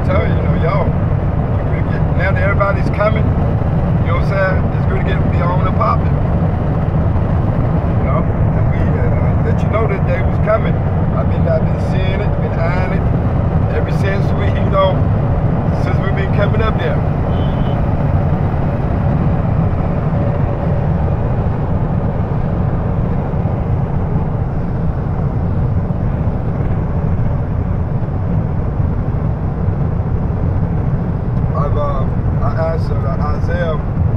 tell you, yo, now that everybody's coming, you know what I'm saying? It's good to get be on and popping. And we let you know that day was coming. I've been seeing it, been eyeing it ever since since we've been coming up there. I asked Isaiah